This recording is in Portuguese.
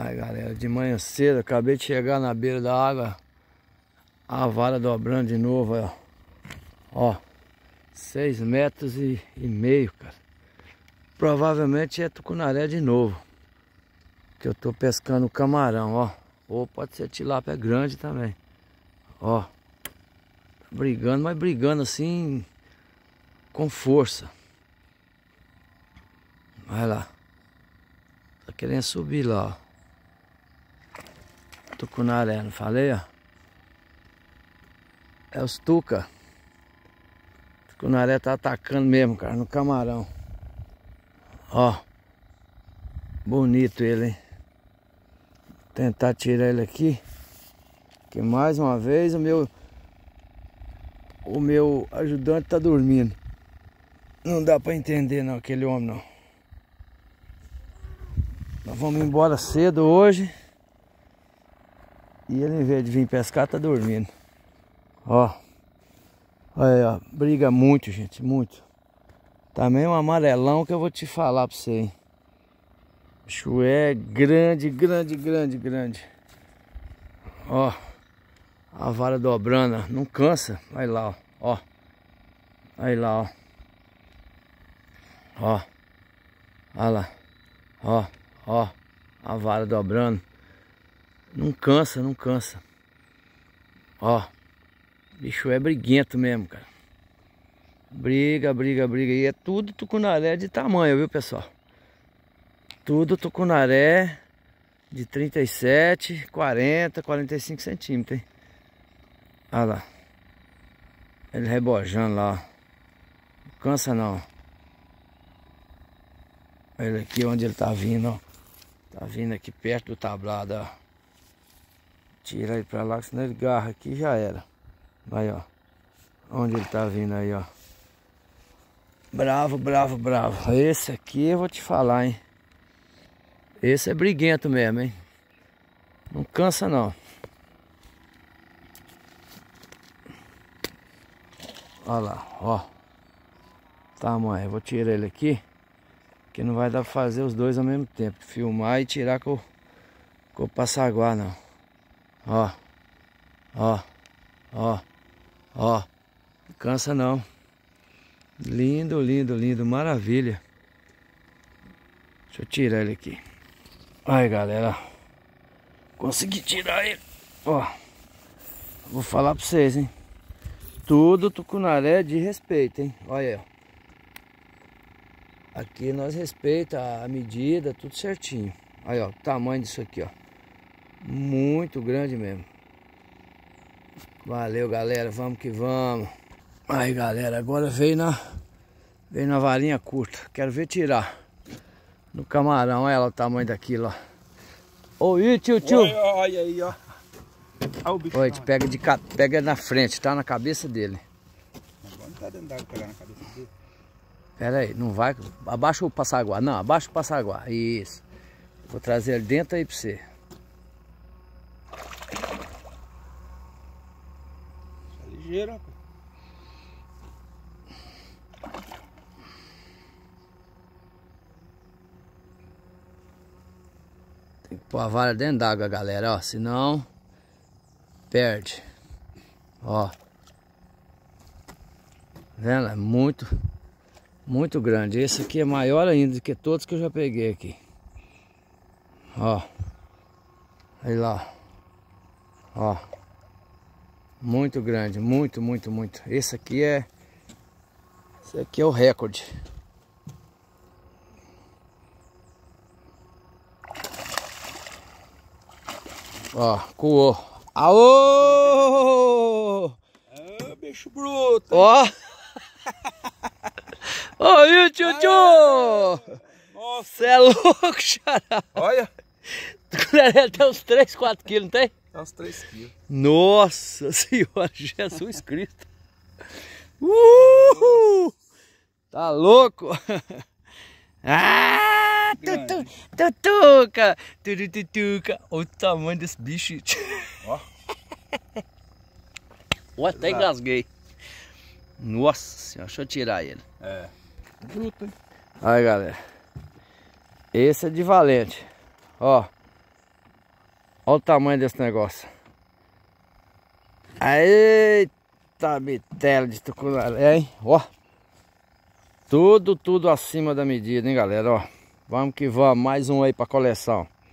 Aí galera, de manhã cedo, acabei de chegar na beira da água. A vara dobrando de novo, ó. Ó, 6,5 metros, cara. Provavelmente é tucunaré de novo. Que eu tô pescando camarão, ó. Ou pode ser tilápia grande também. Ó. Brigando, mas brigando assim com força. Vai lá. Tá querendo subir lá, ó. Tucunaré, não falei, ó? É os tuca. Tucunaré tá atacando mesmo, cara, no camarão. Ó. Bonito ele, hein? Tentar tirar ele aqui. Que mais uma vez o meu ajudante tá dormindo. Não dá pra entender não, aquele homem não. Nós vamos embora cedo hoje. E ele, em vez de vir pescar, tá dormindo. Ó. Olha aí, ó. Briga muito, gente, muito. Também um amarelão que eu vou te falar pra você, hein. O bicho é grande, grande, grande, grande. Ó. A vara dobrando, não cansa. Vai lá, ó. Ó. Aí lá, ó. Ó. Olha lá. Ó. Ó. A vara dobrando. Não cansa, não cansa. Ó. Bicho é briguento mesmo, cara. Briga, briga, briga. E é tudo tucunaré de tamanho, viu, pessoal? Tudo tucunaré de 37, 40, 45 centímetros, hein? Olha lá. Ele rebojando lá, ó. Não cansa não. Ele aqui onde ele tá vindo, ó. Tá vindo aqui perto do tablado, ó. Tira ele pra lá, senão ele garra aqui e já era. Aí, ó. Onde ele tá vindo aí, ó. Bravo, bravo, bravo. Esse aqui eu vou te falar, hein. Esse é briguento mesmo, hein. Não cansa não. Olha lá, ó. Tá, mãe, eu vou tirar ele aqui. Que não vai dar pra fazer os dois ao mesmo tempo. Filmar e tirar com o passaguá, não. Ó. Ó. Ó. Ó. Não cansa não. Lindo, lindo, lindo. Maravilha. Deixa eu tirar ele aqui. Aí, galera. Consegui tirar ele. Ó. Vou falar pra vocês, hein. Tudo tucunaré de respeito, hein. Olha aí, ó. Aqui nós respeita a medida, tudo certinho. Aí, ó, o tamanho disso aqui, ó. Muito grande mesmo. Valeu, galera, vamos que vamos. Aí, galera, agora veio na varinha curta. Quero ver tirar no camarão. Olha lá o tamanho daquilo, ó. Oi, tio. Olha aí, ó. Olha o bicho. Oi, te pega na frente, tá na cabeça dele. Agora não tá dentro d'água pegar na cabeça dele. Pera aí, não vai. Abaixa o passaguá. Não, abaixa o passaguá. Isso. Vou trazer ele dentro aí pra você. Tá ligeiro, rapaz. Tem que pôr a vara dentro d'água, galera, ó. Senão perde. Ó. Vendo? É muito grande. Esse aqui é maior ainda do que todos que eu já peguei aqui. Ó. Aí lá. Ó. Muito grande. Muito. Esse aqui é o recorde. Ó, coou. Aô! Ah, bicho bruto. Ó! Oi, tio! Nossa! Você é louco, xará! Olha! Ele tem uns 3, 4 quilos, não tem? Tá uns 3 quilos. Nossa Senhora, Jesus Cristo! Tá louco? Ah! Tutuca! Tutuca! Olha o tamanho desse bicho! Ó! Ó, até engasguei! Nossa Senhora, deixa eu tirar ele. É. Bruto, hein? Aí, galera. Esse é de valente. Ó. Olha o tamanho desse negócio. Eita bitela de tucunaré, hein? Ó. Tudo acima da medida, hein, galera, ó. Vamos que vamos, mais um aí pra coleção.